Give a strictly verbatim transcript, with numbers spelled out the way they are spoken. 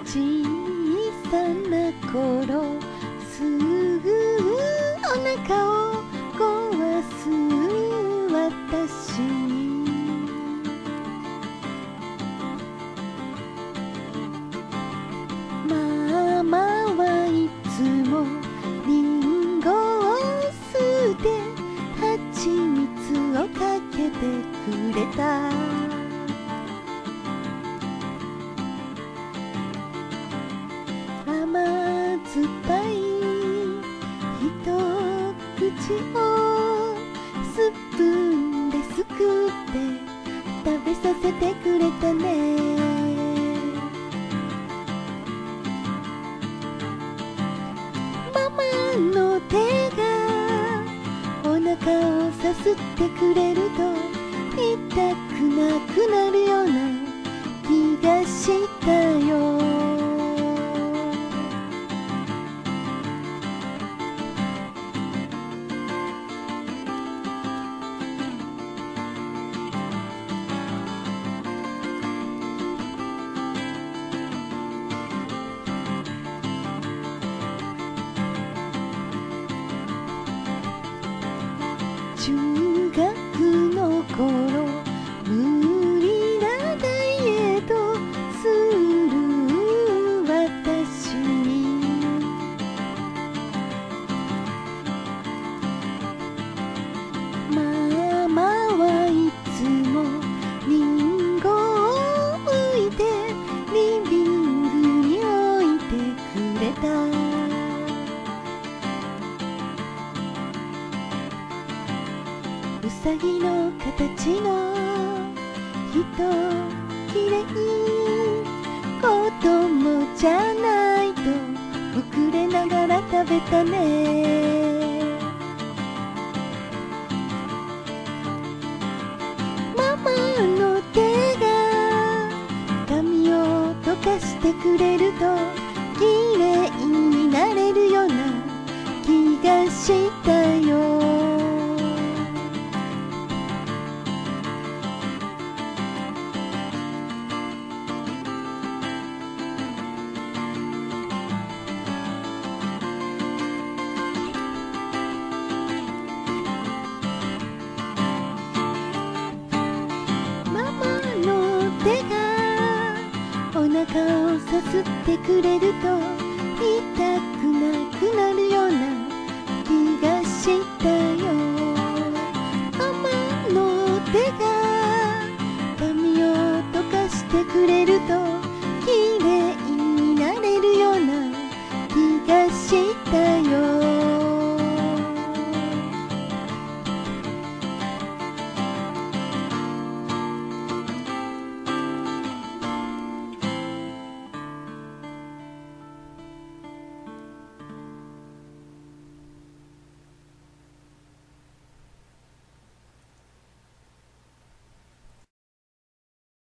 小さな頃すぐお腹を壊す私にママはいつもリンゴを吸って蜂蜜をかけてくれた。甘酸っぱい一口をスプーンですくって食べさせてくれたね。ママの手がお腹をさすってくれると痛くなくなるような気がしたよ。中学の頃無理なダイエットする私にママはいつもリンゴを剥いてリビングに置いてくれた。うさぎの形の人きれい子供じゃないと遅れながら食べたね。ママの手が髪を溶かしてくれるときれいになれるような気がしたよ。お腹をさすってくれると痛くなくなるような気が